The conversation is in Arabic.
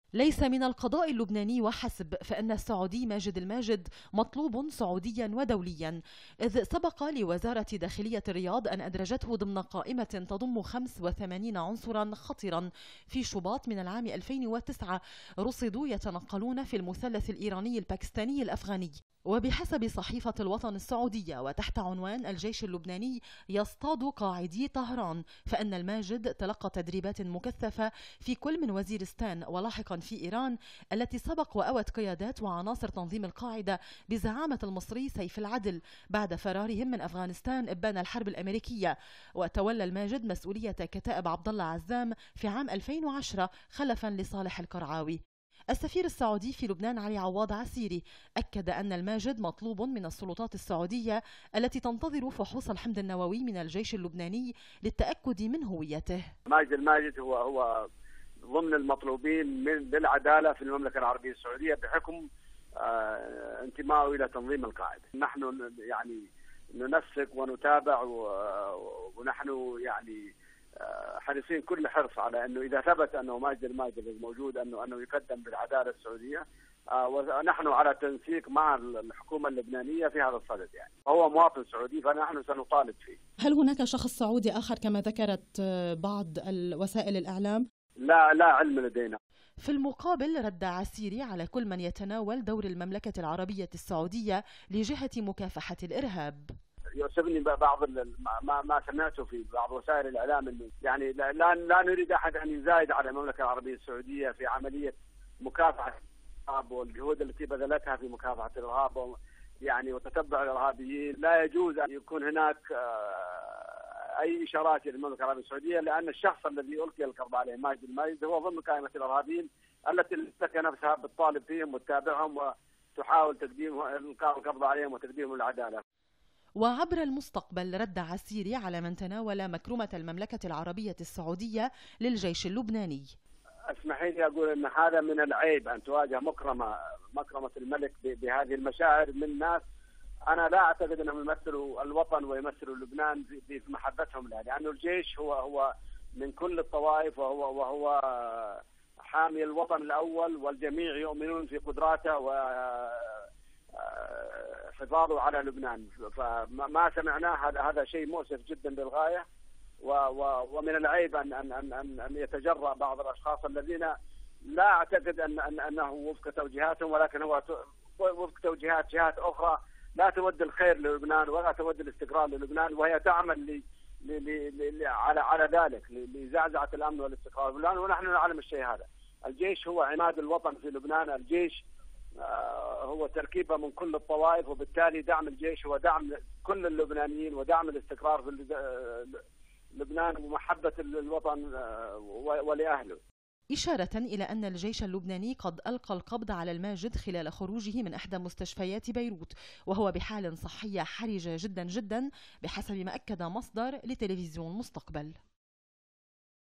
ليس من القضاء اللبناني وحسب، فإن السعودي ماجد الماجد مطلوب سعوديا ودوليا، إذ سبق لوزارة داخلية الرياض أن أدرجته ضمن قائمة تضم 85 عنصرا خطرا في شباط من العام 2009 رصدوا يتنقلون في المثلث الإيراني الباكستاني الأفغاني. وبحسب صحيفة الوطن السعودية وتحت عنوان الجيش اللبناني يصطاد قاعدي طهران، فإن الماجد تلقى تدريبات مكثفة في كل من وزيرستان ولاحقا في إيران التي سبق وأوت قيادات وعناصر تنظيم القاعدة بزعامة المصري سيف العدل بعد فرارهم من أفغانستان إبان الحرب الأمريكية. وتولى الماجد مسؤولية كتائب عبد الله عزام في عام 2010 خلفا لصالح القرعاوي. السفير السعودي في لبنان علي عواض عسيري أكد أن الماجد مطلوب من السلطات السعودية التي تنتظر فحوص الحمض النووي من الجيش اللبناني للتأكد من هويته. ماجد الماجد هو ضمن المطلوبين للعدالة في المملكة العربية السعودية بحكم انتمائه إلى تنظيم القاعدة. نحن يعني ننسق ونتابع ونحن يعني حريصين كل حرص على انه اذا ثبت انه ماجد الماجد موجود انه يقدم بالعداله السعوديه، ونحن على تنسيق مع الحكومه اللبنانيه في هذا الصدد. يعني هو مواطن سعودي فنحن سنطالب فيه. هل هناك شخص سعودي اخر كما ذكرت بعض وسائل الاعلام؟ لا علم لدينا. في المقابل رد عسيري على كل من يتناول دور المملكه العربيه السعوديه لجهه مكافحه الارهاب. يؤسفني بعض ما سمعته في بعض وسائل الاعلام انه يعني لا نريد احد ان يزايد على المملكه العربيه السعوديه في عمليه مكافحه الارهاب والجهود التي بذلتها في مكافحه الارهاب يعني وتتبع الارهابيين. لا يجوز ان يكون هناك اي اشارات للمملكه العربيه السعوديه، لان الشخص الذي القي القبض عليه ماجد الماجد هو ضمن قائمه الارهابيين التي التقى نفسها بالطالب فيهم وتتابعهم وتحاول تقديم القاء القبض عليهم وتقديمهم للعداله. وعبر المستقبل رد عسيري على من تناول مكرمة المملكة العربية السعودية للجيش اللبناني. اسمحي لي أقول أن هذا من العيب أن تواجه مكرمة الملك بهذه المشاعر من ناس أنا لا أعتقد أنهم يمثلوا الوطن ويمثلوا لبنان في محبتهم له، لأنه الجيش هو من كل الطوائف وهو حامي الوطن الأول، والجميع يؤمنون في قدراته حفاظه على لبنان. فما سمعناه هذا شيء مؤسف جدا للغايه، ومن العيب ان يتجرأ بعض الاشخاص الذين لا اعتقد انه وفق توجيهاتهم، ولكن هو وفق توجيهات جهات اخرى لا تود الخير للبنان ولا تود الاستقرار للبنان، وهي تعمل على ذلك لزعزعه الامن والاستقرار في لبنان، ونحن نعلم الشيء هذا. الجيش هو عماد الوطن في لبنان، الجيش هو تركيبة من كل الطوائف، وبالتالي دعم الجيش هو دعم كل اللبنانيين ودعم الاستقرار في لبنان ومحبة الوطن ولأهله. إشارة إلى أن الجيش اللبناني قد ألقى القبض على الماجد خلال خروجه من إحدى مستشفيات بيروت، وهو بحال صحية حرجة جدا بحسب ما أكد مصدر لتلفزيون مستقبل.